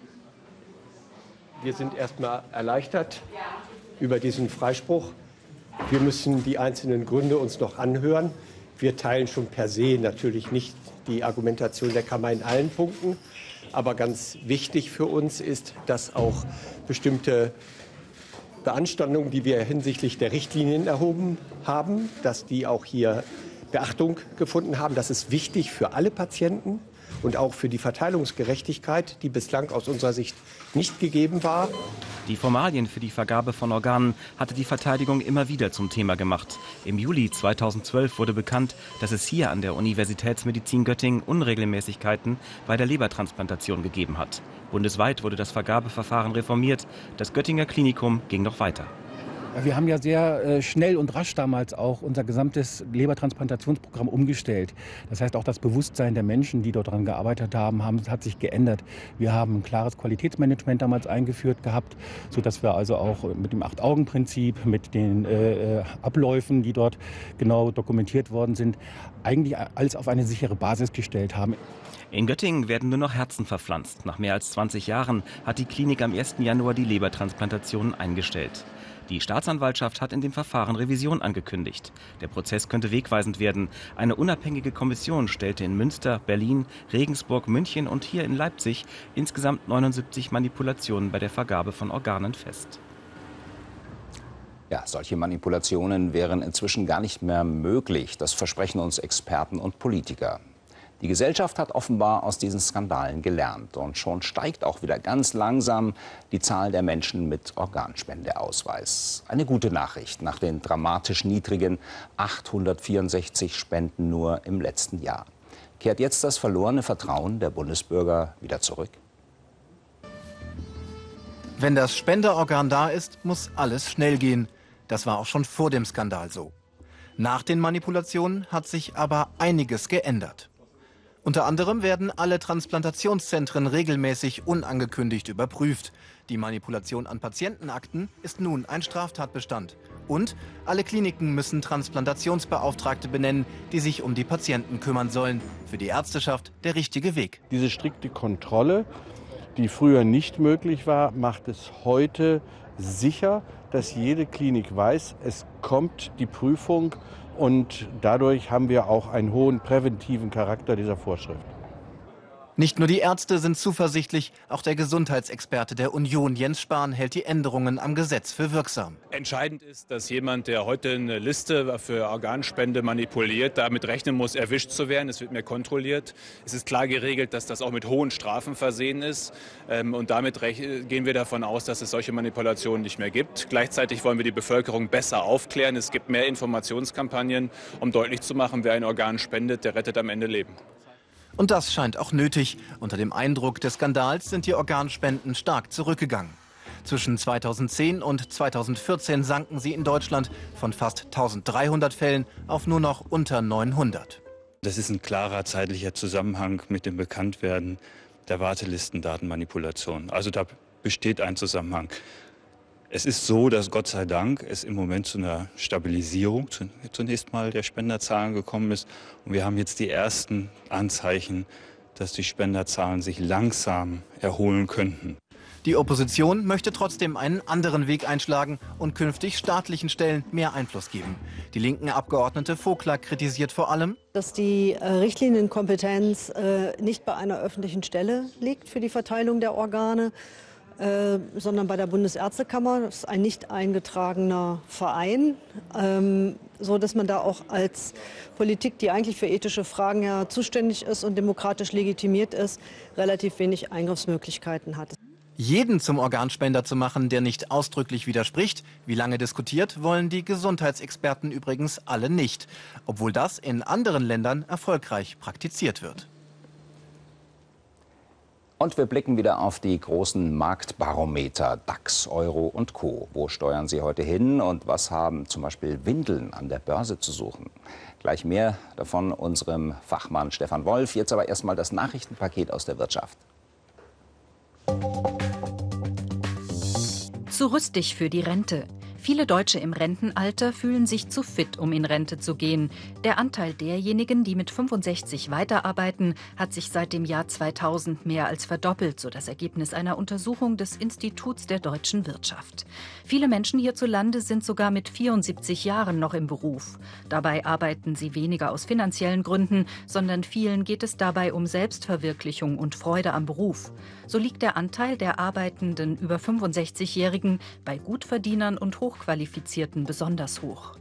Wir sind erstmal erleichtert über diesen Freispruch. Wir müssen die einzelnen Gründe uns noch anhören. Wir teilen schon per se natürlich nicht die Argumentation der Kammer in allen Punkten. Aber ganz wichtig für uns ist, dass auch bestimmte Beanstandungen, die wir hinsichtlich der Richtlinien erhoben haben, dass die auch hier Beachtung gefunden haben. Das ist wichtig für alle Patienten und auch für die Verteilungsgerechtigkeit, die bislang aus unserer Sicht nicht gegeben war. Die Formalien für die Vergabe von Organen hatte die Verteidigung immer wieder zum Thema gemacht. Im Juli 2012 wurde bekannt, dass es hier an der Universitätsmedizin Göttingen Unregelmäßigkeiten bei der Lebertransplantation gegeben hat. Bundesweit wurde das Vergabeverfahren reformiert. Das Göttinger Klinikum ging noch weiter. Wir haben ja sehr schnell und rasch damals auch unser gesamtes Lebertransplantationsprogramm umgestellt. Das heißt, auch das Bewusstsein der Menschen, die dort daran gearbeitet haben, hat sich geändert. Wir haben ein klares Qualitätsmanagement damals eingeführt gehabt, sodass wir also auch mit dem 8-Augen-Prinzip, mit den Abläufen, die dort genau dokumentiert worden sind, eigentlich alles auf eine sichere Basis gestellt haben. In Göttingen werden nur noch Herzen verpflanzt. Nach mehr als 20 Jahren hat die Klinik am 1. Januar die Lebertransplantationen eingestellt. Die Staatsanwaltschaft hat in dem Verfahren Revision angekündigt. Der Prozess könnte wegweisend werden. Eine unabhängige Kommission stellte in Münster, Berlin, Regensburg, München und hier in Leipzig insgesamt 79 Manipulationen bei der Vergabe von Organen fest. Ja, solche Manipulationen wären inzwischen gar nicht mehr möglich. Das versprechen uns Experten und Politiker. Die Gesellschaft hat offenbar aus diesen Skandalen gelernt. Und schon steigt auch wieder ganz langsam die Zahl der Menschen mit Organspendeausweis. Eine gute Nachricht nach den dramatisch niedrigen 864 Spenden nur im letzten Jahr. Kehrt jetzt das verlorene Vertrauen der Bundesbürger wieder zurück? Wenn das Spenderorgan da ist, muss alles schnell gehen. Das war auch schon vor dem Skandal so. Nach den Manipulationen hat sich aber einiges geändert. Unter anderem werden alle Transplantationszentren regelmäßig unangekündigt überprüft. Die Manipulation an Patientenakten ist nun ein Straftatbestand. Und alle Kliniken müssen Transplantationsbeauftragte benennen, die sich um die Patienten kümmern sollen. Für die Ärzteschaft der richtige Weg. Diese strikte Kontrolle, die früher nicht möglich war, macht es heute sicher, dass jede Klinik weiß, es kommt die Prüfung. Und dadurch haben wir auch einen hohen präventiven Charakter dieser Vorschrift. Nicht nur die Ärzte sind zuversichtlich, auch der Gesundheitsexperte der Union, Jens Spahn, hält die Änderungen am Gesetz für wirksam. Entscheidend ist, dass jemand, der heute eine Liste für Organspende manipuliert, damit rechnen muss, erwischt zu werden. Es wird mehr kontrolliert. Es ist klar geregelt, dass das auch mit hohen Strafen versehen ist. Und damit gehen wir davon aus, dass es solche Manipulationen nicht mehr gibt. Gleichzeitig wollen wir die Bevölkerung besser aufklären. Es gibt mehr Informationskampagnen, um deutlich zu machen, wer ein Organ spendet, der rettet am Ende Leben. Und das scheint auch nötig. Unter dem Eindruck des Skandals sind die Organspenden stark zurückgegangen. Zwischen 2010 und 2014 sanken sie in Deutschland von fast 1300 Fällen auf nur noch unter 900. Das ist ein klarer zeitlicher Zusammenhang mit dem Bekanntwerden der Wartelistendatenmanipulation. Also da besteht ein Zusammenhang. Es ist so, dass Gott sei Dank es im Moment zu einer Stabilisierung zunächst mal der Spenderzahlen gekommen ist. Und wir haben jetzt die ersten Anzeichen, dass die Spenderzahlen sich langsam erholen könnten. Die Opposition möchte trotzdem einen anderen Weg einschlagen und künftig staatlichen Stellen mehr Einfluss geben. Die linken Abgeordnete Vogler kritisiert vor allem, dass die Richtlinienkompetenz nicht bei einer öffentlichen Stelle liegt für die Verteilung der Organe, sondern bei der Bundesärztekammer. Das ist ein nicht eingetragener Verein, so dass man da auch als Politik, die eigentlich für ethische Fragen ja zuständig ist und demokratisch legitimiert ist, relativ wenig Eingriffsmöglichkeiten hat. Jeden zum Organspender zu machen, der nicht ausdrücklich widerspricht, wie lange diskutiert, wollen die Gesundheitsexperten übrigens alle nicht, obwohl das in anderen Ländern erfolgreich praktiziert wird. Und wir blicken wieder auf die großen Marktbarometer DAX, Euro und Co. Wo steuern sie heute hin und was haben zum Beispiel Windeln an der Börse zu suchen? Gleich mehr davon unserem Fachmann Stefan Wolf. Jetzt aber erstmal das Nachrichtenpaket aus der Wirtschaft. Zu rüstig für die Rente. Viele Deutsche im Rentenalter fühlen sich zu fit, um in Rente zu gehen. Der Anteil derjenigen, die mit 65 weiterarbeiten, hat sich seit dem Jahr 2000 mehr als verdoppelt, so das Ergebnis einer Untersuchung des Instituts der deutschen Wirtschaft. Viele Menschen hierzulande sind sogar mit 74 Jahren noch im Beruf. Dabei arbeiten sie weniger aus finanziellen Gründen, sondern vielen geht es dabei um Selbstverwirklichung und Freude am Beruf. So liegt der Anteil der arbeitenden über 65-Jährigen bei Gutverdienern und Hochqualifizierten besonders hoch.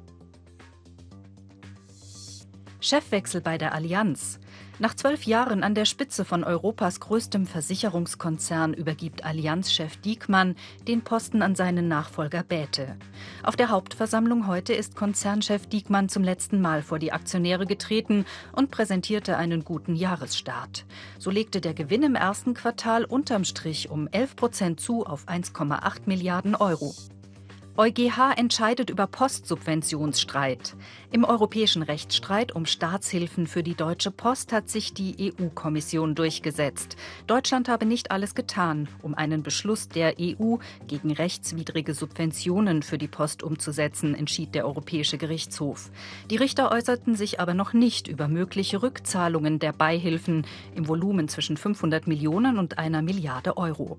Chefwechsel bei der Allianz. Nach 12 Jahren an der Spitze von Europas größtem Versicherungskonzern übergibt Allianz-Chef Diekmann den Posten an seinen Nachfolger Bäte. Auf der Hauptversammlung heute ist Konzernchef Diekmann zum letzten Mal vor die Aktionäre getreten und präsentierte einen guten Jahresstart. So legte der Gewinn im ersten Quartal unterm Strich um 11% zu auf 1,8 Milliarden Euro. EuGH entscheidet über Postsubventionsstreit. Im europäischen Rechtsstreit um Staatshilfen für die Deutsche Post hat sich die EU-Kommission durchgesetzt. Deutschland habe nicht alles getan, um einen Beschluss der EU gegen rechtswidrige Subventionen für die Post umzusetzen, entschied der Europäische Gerichtshof. Die Richter äußerten sich aber noch nicht über mögliche Rückzahlungen der Beihilfen im Volumen zwischen 500 Millionen und 1 Milliarde Euro.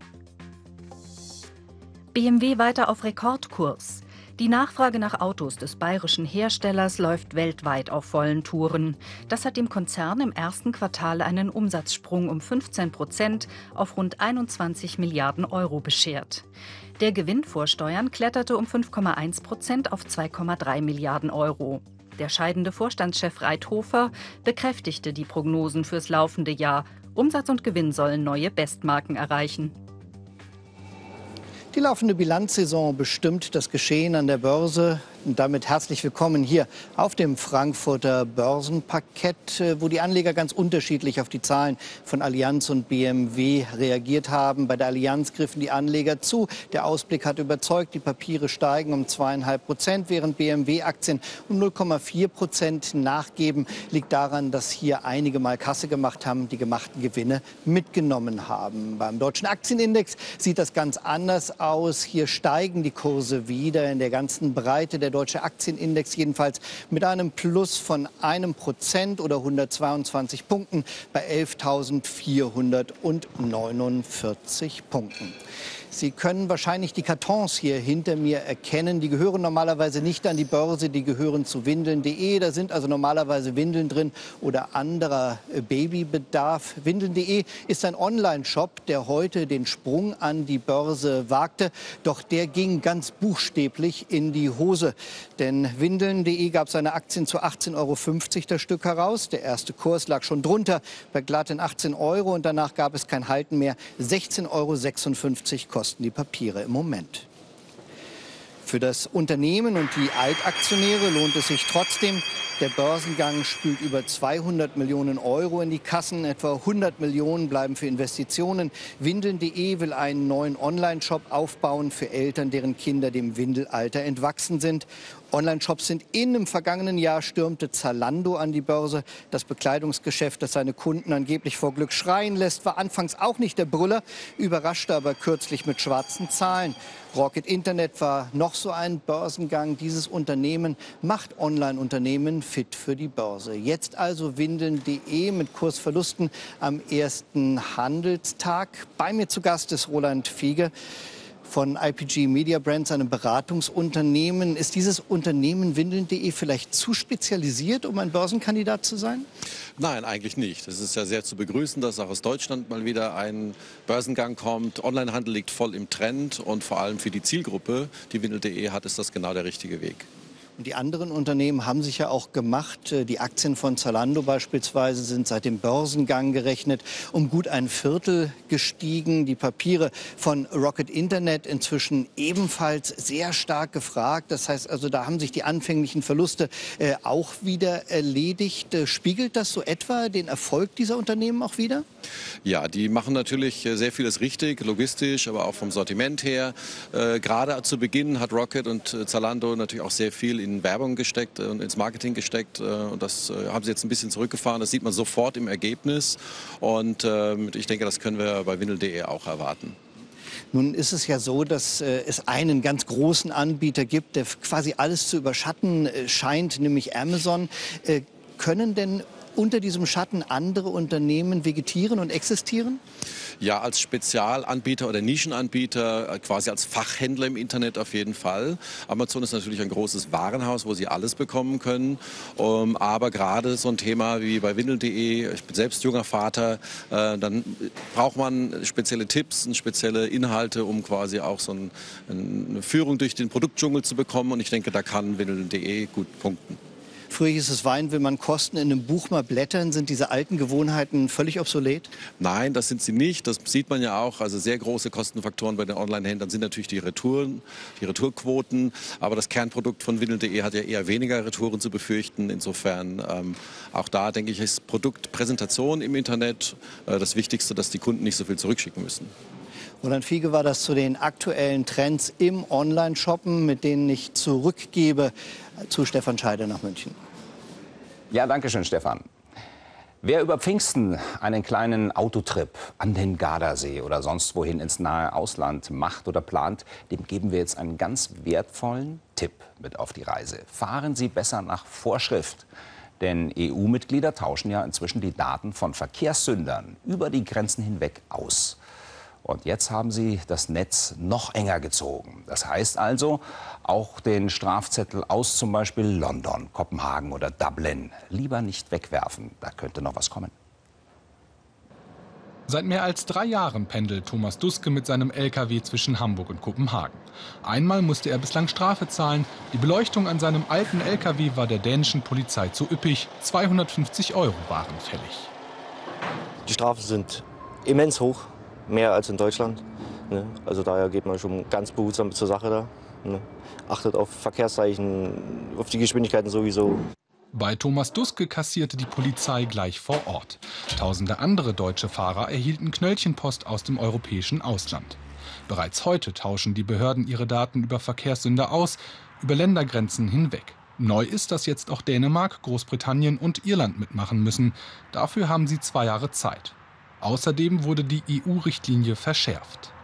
BMW weiter auf Rekordkurs. Die Nachfrage nach Autos des bayerischen Herstellers läuft weltweit auf vollen Touren. Das hat dem Konzern im ersten Quartal einen Umsatzsprung um 15% auf rund 21 Milliarden Euro beschert. Der Gewinn vor Steuern kletterte um 5,1% auf 2,3 Milliarden Euro. Der scheidende Vorstandschef Reithofer bekräftigte die Prognosen fürs laufende Jahr. Umsatz und Gewinn sollen neue Bestmarken erreichen. Die laufende Bilanzsaison bestimmt das Geschehen an der Börse. Und damit herzlich willkommen hier auf dem Frankfurter Börsenparkett, wo die Anleger ganz unterschiedlich auf die Zahlen von Allianz und BMW reagiert haben. Bei der Allianz griffen die Anleger zu. Der Ausblick hat überzeugt. Die Papiere steigen um 2,5%, während BMW-Aktien um 0,4% nachgeben. Liegt daran, dass hier einige mal Kasse gemacht haben, die gemachten Gewinne mitgenommen haben. Beim deutschen Aktienindex sieht das ganz anders aus. Hier steigen die Kurse wieder in der ganzen Breite. Der deutsche Aktienindex jedenfalls mit einem Plus von 1% oder 122 Punkten bei 11.449 Punkten. Sie können wahrscheinlich die Kartons hier hinter mir erkennen. Die gehören normalerweise nicht an die Börse, die gehören zu Windeln.de. Da sind also normalerweise Windeln drin oder anderer Babybedarf. Windeln.de ist ein Online-Shop, der heute den Sprung an die Börse wagte. Doch der ging ganz buchstäblich in die Hose. Denn Windeln.de gab seine Aktien zu 18,50 € das Stück heraus. Der erste Kurs lag schon drunter bei glatten 18 € und danach gab es kein Halten mehr. 16,56 € kosten die Papiere im Moment. Für das Unternehmen und die Altaktionäre lohnt es sich trotzdem. Der Börsengang spült über 200 Millionen Euro in die Kassen. Etwa 100 Millionen bleiben für Investitionen. Windeln.de will einen neuen Online-Shop aufbauen für Eltern, deren Kinder dem Windelalter entwachsen sind. Online-Shops sind im vergangenen Jahr stürmte Zalando an die Börse. Das Bekleidungsgeschäft, das seine Kunden angeblich vor Glück schreien lässt, war anfangs auch nicht der Brüller, überraschte aber kürzlich mit schwarzen Zahlen. Rocket Internet war noch so ein Börsengang. Dieses Unternehmen macht Online-Unternehmen fit für die Börse. Jetzt also Windeln.de mit Kursverlusten am ersten Handelstag. Bei mir zu Gast ist Roland Fiege von IPG Media Brands, einem Beratungsunternehmen. Ist dieses Unternehmen Windeln.de vielleicht zu spezialisiert, um ein Börsenkandidat zu sein? Nein, eigentlich nicht. Es ist ja sehr zu begrüßen, dass auch aus Deutschland mal wieder ein Börsengang kommt. Onlinehandel liegt voll im Trend und vor allem für die Zielgruppe, die Windeln.de hat, ist das genau der richtige Weg. Und die anderen Unternehmen haben sich ja auch gemacht. Die Aktien von Zalando beispielsweise sind seit dem Börsengang gerechnet um gut ein Viertel gestiegen. Die Papiere von Rocket Internet inzwischen ebenfalls sehr stark gefragt. Das heißt also, da haben sich die anfänglichen Verluste auch wieder erledigt. Spiegelt das so etwa den Erfolg dieser Unternehmen auch wieder? Ja, die machen natürlich sehr vieles richtig, logistisch, aber auch vom Sortiment her. Gerade zu Beginn hat Rocket und Zalando natürlich auch sehr viel in Werbung gesteckt und ins Marketing gesteckt. Und das haben sie jetzt ein bisschen zurückgefahren. Das sieht man sofort im Ergebnis. Und ich denke, das können wir bei Windel.de auch erwarten. Nun ist es ja so, dass es einen ganz großen Anbieter gibt, der quasi alles zu überschatten scheint, nämlich Amazon. Können denn unter diesem Schatten andere Unternehmen vegetieren und existieren? Ja, als Spezialanbieter oder Nischenanbieter, quasi als Fachhändler im Internet auf jeden Fall. Amazon ist natürlich ein großes Warenhaus, wo Sie alles bekommen können. Aber gerade so ein Thema wie bei Windel.de, ich bin selbst junger Vater, dann braucht man spezielle Tipps und spezielle Inhalte, um quasi auch so eine Führung durch den Produktdschungel zu bekommen. Und ich denke, da kann Windel.de gut punkten. Früher hieß es, Wein will man kosten, in einem Buch mal blättern. Sind diese alten Gewohnheiten völlig obsolet? Nein, das sind sie nicht. Das sieht man ja auch. Also sehr große Kostenfaktoren bei den Online-Händlern sind natürlich die Retouren, die Retourquoten. Aber das Kernprodukt von Windel.de hat ja eher weniger Retouren zu befürchten. Insofern auch da, denke ich, ist Produktpräsentation im Internet das Wichtigste, dass die Kunden nicht so viel zurückschicken müssen. Roland Fiege war das zu den aktuellen Trends im Online-Shoppen, mit denen ich zurückgebe zu Stefan Scheider nach München. Ja, danke schön, Stefan. Wer über Pfingsten einen kleinen Autotrip an den Gardasee oder sonst wohin ins nahe Ausland macht oder plant, dem geben wir jetzt einen ganz wertvollen Tipp mit auf die Reise. Fahren Sie besser nach Vorschrift. Denn EU-Mitglieder tauschen ja inzwischen die Daten von Verkehrssündern über die Grenzen hinweg aus. Und jetzt haben sie das Netz noch enger gezogen. Das heißt also, auch den Strafzettel aus zum Beispiel London, Kopenhagen oder Dublin lieber nicht wegwerfen. Da könnte noch was kommen. Seit mehr als 3 Jahren pendelt Thomas Duske mit seinem LKW zwischen Hamburg und Kopenhagen. Einmal musste er bislang Strafe zahlen. Die Beleuchtung an seinem alten LKW war der dänischen Polizei zu üppig. 250 € waren fällig. Die Strafen sind immens hoch. Mehr als in Deutschland. Ne? Also daher geht man schon ganz behutsam zur Sache da. Ne? Achtet auf Verkehrszeichen, auf die Geschwindigkeiten sowieso. Bei Thomas Duske kassierte die Polizei gleich vor Ort. Tausende andere deutsche Fahrer erhielten Knöllchenpost aus dem europäischen Ausland. Bereits heute tauschen die Behörden ihre Daten über Verkehrssünder aus, über Ländergrenzen hinweg. Neu ist, dass jetzt auch Dänemark, Großbritannien und Irland mitmachen müssen. Dafür haben sie 2 Jahre Zeit. Außerdem wurde die EU-Richtlinie verschärft.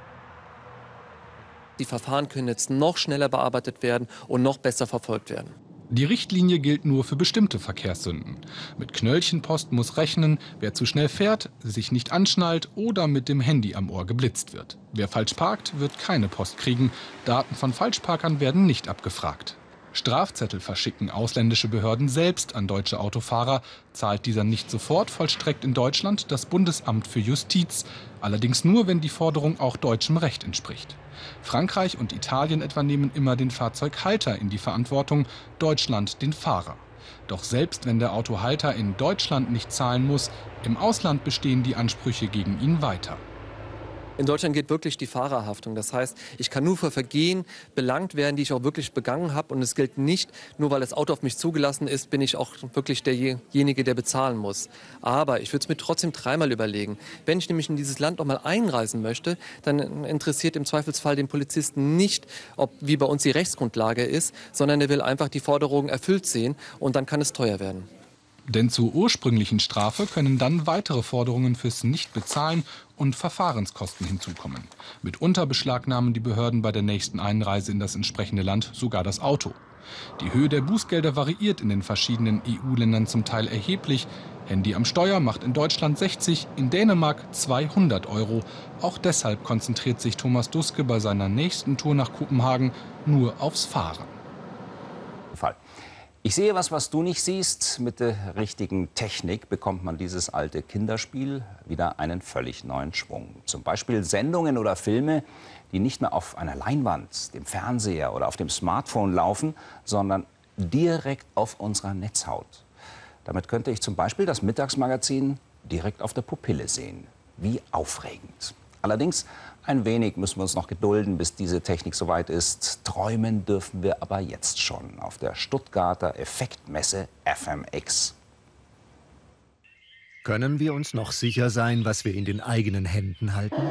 Die Verfahren können jetzt noch schneller bearbeitet werden und noch besser verfolgt werden. Die Richtlinie gilt nur für bestimmte Verkehrssünden. Mit Knöllchenpost muss rechnen, wer zu schnell fährt, sich nicht anschnallt oder mit dem Handy am Ohr geblitzt wird. Wer falsch parkt, wird keine Post kriegen. Daten von Falschparkern werden nicht abgefragt. Strafzettel verschicken ausländische Behörden selbst an deutsche Autofahrer. Zahlt dieser nicht sofort, vollstreckt in Deutschland das Bundesamt für Justiz. Allerdings nur, wenn die Forderung auch deutschem Recht entspricht. Frankreich und Italien etwa nehmen immer den Fahrzeughalter in die Verantwortung, Deutschland den Fahrer. Doch selbst wenn der Autohalter in Deutschland nicht zahlen muss, im Ausland bestehen die Ansprüche gegen ihn weiter. In Deutschland gilt wirklich die Fahrerhaftung. Das heißt, ich kann nur für Vergehen belangt werden, die ich auch wirklich begangen habe. Und es gilt nicht, nur weil das Auto auf mich zugelassen ist, bin ich auch wirklich derjenige, der bezahlen muss. Aber ich würde es mir trotzdem 3-mal überlegen. Wenn ich nämlich in dieses Land noch mal einreisen möchte, dann interessiert im Zweifelsfall den Polizisten nicht, ob wie bei uns die Rechtsgrundlage ist, sondern er will einfach die Forderungen erfüllt sehen und dann kann es teuer werden. Denn zur ursprünglichen Strafe können dann weitere Forderungen fürs Nichtbezahlen und Verfahrenskosten hinzukommen. Mitunter beschlagnahmen die Behörden bei der nächsten Einreise in das entsprechende Land sogar das Auto. Die Höhe der Bußgelder variiert in den verschiedenen EU-Ländern zum Teil erheblich. Handy am Steuer macht in Deutschland 60, in Dänemark 200 €. Auch deshalb konzentriert sich Thomas Duske bei seiner nächsten Tour nach Kopenhagen nur aufs Fahren. Ich sehe was du nicht siehst. Mit der richtigen Technik bekommt man dieses alte Kinderspiel wieder einen völlig neuen Schwung. Zum Beispiel Sendungen oder Filme, die nicht mehr auf einer Leinwand, dem Fernseher oder auf dem Smartphone laufen, sondern direkt auf unserer Netzhaut. Damit könnte ich zum Beispiel das Mittagsmagazin direkt auf der Pupille sehen. Wie aufregend. Allerdings, ein wenig müssen wir uns noch gedulden, bis diese Technik soweit ist. Träumen dürfen wir aber jetzt schon auf der Stuttgarter Effektmesse FMX. Können wir uns noch sicher sein, was wir in den eigenen Händen halten?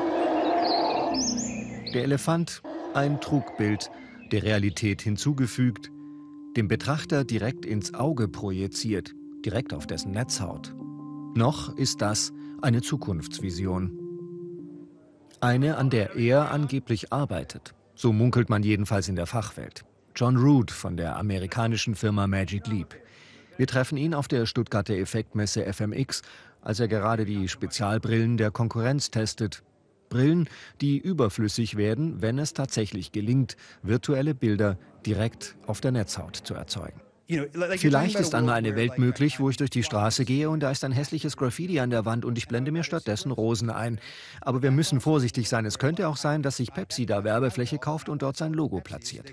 Der Elefant, ein Trugbild, der Realität hinzugefügt, dem Betrachter direkt ins Auge projiziert, direkt auf dessen Netzhaut. Noch ist das eine Zukunftsvision. Eine, an der er angeblich arbeitet. So munkelt man jedenfalls in der Fachwelt. John Root von der amerikanischen Firma Magic Leap. Wir treffen ihn auf der Stuttgarter Effektmesse FMX, als er gerade die Spezialbrillen der Konkurrenz testet. Brillen, die überflüssig werden, wenn es tatsächlich gelingt, virtuelle Bilder direkt auf der Netzhaut zu erzeugen. Vielleicht ist einmal eine Welt möglich, wo ich durch die Straße gehe und da ist ein hässliches Graffiti an der Wand und ich blende mir stattdessen Rosen ein. Aber wir müssen vorsichtig sein. Es könnte auch sein, dass sich Pepsi da Werbefläche kauft und dort sein Logo platziert.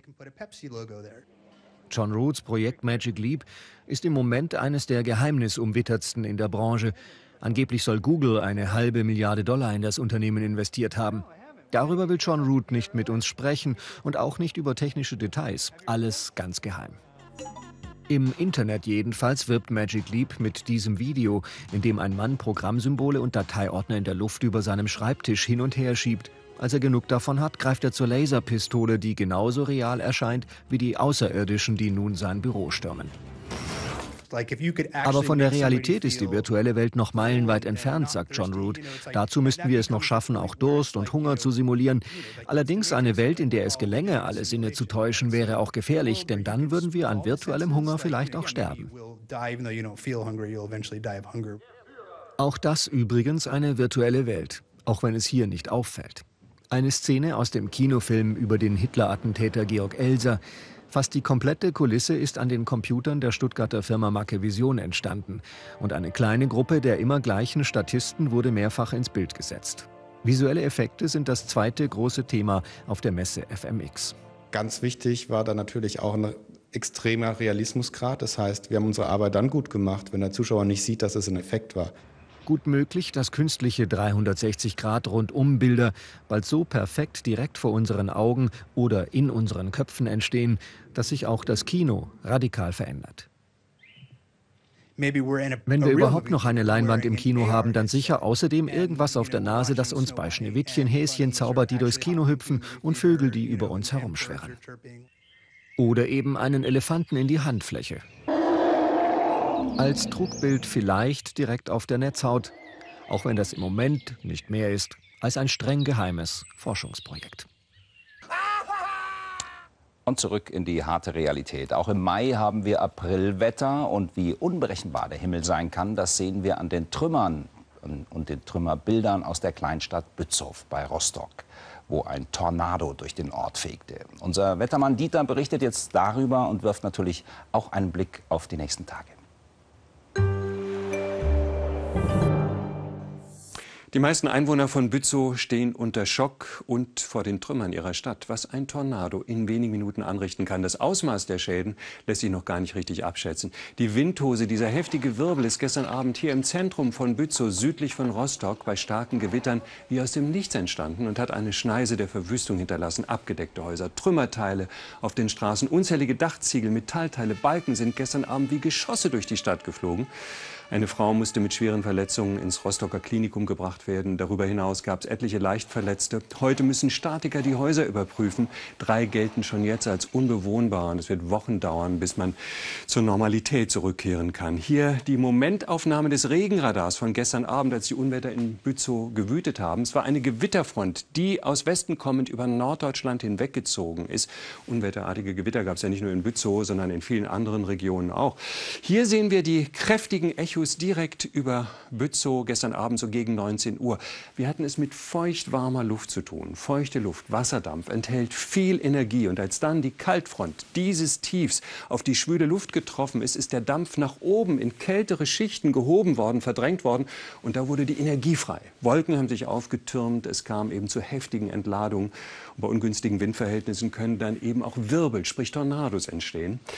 John Roots Projekt Magic Leap ist im Moment eines der geheimnisumwittertsten in der Branche. Angeblich soll Google eine $500 Milliarden in das Unternehmen investiert haben. Darüber will John Root nicht mit uns sprechen und auch nicht über technische Details. Alles ganz geheim. Im Internet jedenfalls wirbt Magic Leap mit diesem Video, in dem ein Mann Programmsymbole und Dateiordner in der Luft über seinem Schreibtisch hin und her schiebt. Als er genug davon hat, greift er zur Laserpistole, die genauso real erscheint wie die Außerirdischen, die nun sein Büro stürmen. Aber von der Realität ist die virtuelle Welt noch meilenweit entfernt, sagt John Root. Dazu müssten wir es noch schaffen, auch Durst und Hunger zu simulieren. Allerdings eine Welt, in der es gelänge, alle Sinne zu täuschen, wäre auch gefährlich, denn dann würden wir an virtuellem Hunger vielleicht auch sterben. Auch das übrigens eine virtuelle Welt, auch wenn es hier nicht auffällt. Eine Szene aus dem Kinofilm über den Hitler-Attentäter Georg Elser. Fast die komplette Kulisse ist an den Computern der Stuttgarter Firma Makevision entstanden. Und eine kleine Gruppe der immer gleichen Statisten wurde mehrfach ins Bild gesetzt. Visuelle Effekte sind das zweite große Thema auf der Messe FMX. Ganz wichtig war da natürlich auch ein extremer Realismusgrad. Das heißt, wir haben unsere Arbeit dann gut gemacht, wenn der Zuschauer nicht sieht, dass es ein Effekt war. Gut möglich, dass künstliche 360-Grad-Rundum-Bilder bald so perfekt direkt vor unseren Augen oder in unseren Köpfen entstehen, dass sich auch das Kino radikal verändert. Wenn wir überhaupt noch eine Leinwand im Kino haben, dann sicher außerdem irgendwas auf der Nase, das uns bei Schneewittchen Häschen zaubert, die durchs Kino hüpfen, und Vögel, die über uns herumschwirren. Oder eben einen Elefanten in die Handfläche. Als Trugbild vielleicht direkt auf der Netzhaut, auch wenn das im Moment nicht mehr ist als ein streng geheimes Forschungsprojekt. Und zurück in die harte Realität. Auch im Mai haben wir Aprilwetter und wie unberechenbar der Himmel sein kann, das sehen wir an den Trümmern und den Trümmerbildern aus der Kleinstadt Bützow bei Rostock, wo ein Tornado durch den Ort fegte. Unser Wettermann Dieter berichtet jetzt darüber und wirft natürlich auch einen Blick auf die nächsten Tage. Die meisten Einwohner von Bützow stehen unter Schock und vor den Trümmern ihrer Stadt. Was ein Tornado in wenigen Minuten anrichten kann, das Ausmaß der Schäden lässt sich noch gar nicht richtig abschätzen. Die Windhose, dieser heftige Wirbel, ist gestern Abend hier im Zentrum von Bützow, südlich von Rostock, bei starken Gewittern wie aus dem Nichts entstanden und hat eine Schneise der Verwüstung hinterlassen. Abgedeckte Häuser, Trümmerteile auf den Straßen, unzählige Dachziegel, Metallteile, Balken sind gestern Abend wie Geschosse durch die Stadt geflogen. Eine Frau musste mit schweren Verletzungen ins Rostocker Klinikum gebracht werden. Darüber hinaus gab es etliche Leichtverletzte. Heute müssen Statiker die Häuser überprüfen. 3 gelten schon jetzt als unbewohnbar. Und es wird Wochen dauern, bis man zur Normalität zurückkehren kann. Hier die Momentaufnahme des Regenradars von gestern Abend, als die Unwetter in Bützow gewütet haben. Es war eine Gewitterfront, die aus Westen kommend über Norddeutschland hinweggezogen ist. Unwetterartige Gewitter gab es ja nicht nur in Bützow, sondern in vielen anderen Regionen auch. Hier sehen wir die kräftigen Echos direkt über Bützow gestern Abend so gegen 19 Uhr. Wir hatten es mit feuchtwarmer Luft zu tun. Feuchte Luft, Wasserdampf, enthält viel Energie. Und als dann die Kaltfront dieses Tiefs auf die schwüle Luft getroffen ist, ist der Dampf nach oben in kältere Schichten gehoben worden, verdrängt worden. Und da wurde die Energie frei. Wolken haben sich aufgetürmt, es kam eben zu heftigen Entladungen. Und bei ungünstigen Windverhältnissen können dann eben auch Wirbel, sprich Tornados, entstehen.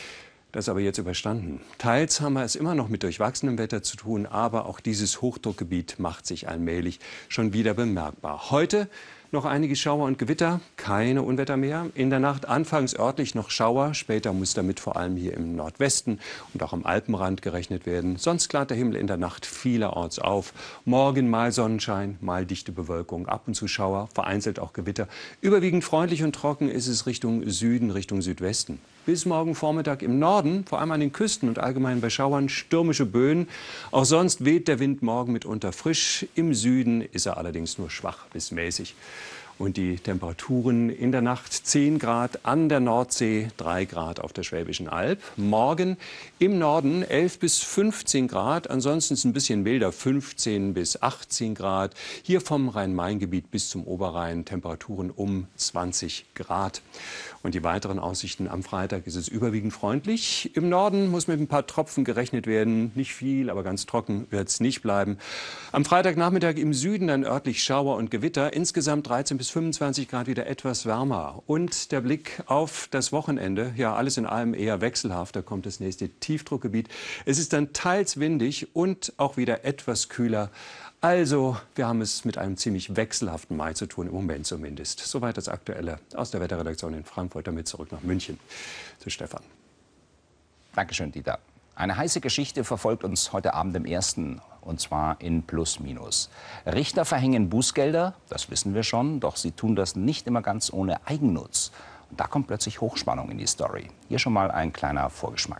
Das ist aber jetzt überstanden. Teils haben wir es immer noch mit durchwachsenem Wetter zu tun, aber auch dieses Hochdruckgebiet macht sich allmählich schon wieder bemerkbar. Heute noch einige Schauer und Gewitter, keine Unwetter mehr. In der Nacht anfangs örtlich noch Schauer, später muss damit vor allem hier im Nordwesten und auch am Alpenrand gerechnet werden. Sonst klart der Himmel in der Nacht vielerorts auf. Morgen mal Sonnenschein, mal dichte Bewölkung, ab und zu Schauer, vereinzelt auch Gewitter. Überwiegend freundlich und trocken ist es Richtung Süden, Richtung Südwesten. Bis morgen Vormittag im Norden, vor allem an den Küsten und allgemein bei Schauern, stürmische Böen. Auch sonst weht der Wind morgen mitunter frisch. Im Süden ist er allerdings nur schwach bis mäßig. Und die Temperaturen in der Nacht 10 Grad an der Nordsee, 3 Grad auf der Schwäbischen Alb. Morgen im Norden 11 bis 15 Grad, ansonsten ist es ein bisschen milder, 15 bis 18 Grad. Hier vom Rhein-Main-Gebiet bis zum Oberrhein Temperaturen um 20 Grad. Und die weiteren Aussichten am Freitag ist es überwiegend freundlich. Im Norden muss mit ein paar Tropfen gerechnet werden. Nicht viel, aber ganz trocken wird es nicht bleiben. Am Freitagnachmittag im Süden dann örtlich Schauer und Gewitter. Insgesamt 13 bis 25 Grad wieder etwas wärmer. Und der Blick auf das Wochenende, ja, alles in allem eher wechselhaft. Da kommt das nächste Tiefdruckgebiet. Es ist dann teils windig und auch wieder etwas kühler. Also, wir haben es mit einem ziemlich wechselhaften Mai zu tun, im Moment zumindest. Soweit das Aktuelle aus der Wetterredaktion in Frankfurt. Damit zurück nach München zu Stefan. Dankeschön, Dieter. Eine heiße Geschichte verfolgt uns heute Abend im Ersten, und zwar in Plus Minus. Richter verhängen Bußgelder, das wissen wir schon, doch sie tun das nicht immer ganz ohne Eigennutz. Und da kommt plötzlich Hochspannung in die Story. Hier schon mal ein kleiner Vorgeschmack.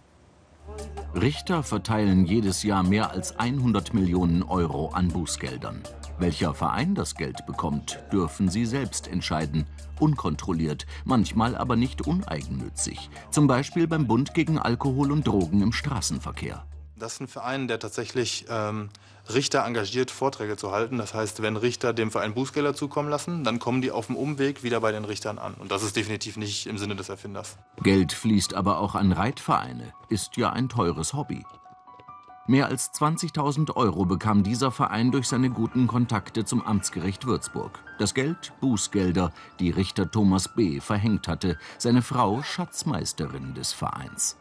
Richter verteilen jedes Jahr mehr als 100 Millionen Euro an Bußgeldern. Welcher Verein das Geld bekommt, dürfen sie selbst entscheiden. Unkontrolliert, manchmal aber nicht uneigennützig. Zum Beispiel beim Bund gegen Alkohol und Drogen im Straßenverkehr. Das ist ein Verein, der tatsächlich Richter engagiert, Vorträge zu halten. Das heißt, wenn Richter dem Verein Bußgelder zukommen lassen, dann kommen die auf dem Umweg wieder bei den Richtern an. Und das ist definitiv nicht im Sinne des Erfinders. Geld fließt aber auch an Reitvereine. Ist ja ein teures Hobby. Mehr als 20.000 Euro bekam dieser Verein durch seine guten Kontakte zum Amtsgericht Würzburg. Das Geld, Bußgelder, die Richter Thomas B. verhängt hatte. Seine Frau Schatzmeisterin des Vereins.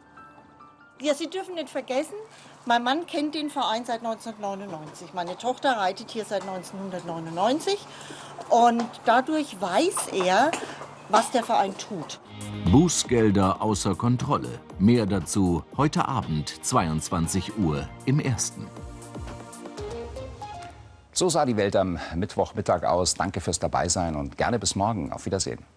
Ja, Sie dürfen nicht vergessen, mein Mann kennt den Verein seit 1999. Meine Tochter reitet hier seit 1999 und dadurch weiß er, was der Verein tut. Bußgelder außer Kontrolle. Mehr dazu heute Abend, 22 Uhr im Ersten. So sah die Welt am Mittwochmittag aus. Danke fürs Dabeisein und gerne bis morgen. Auf Wiedersehen.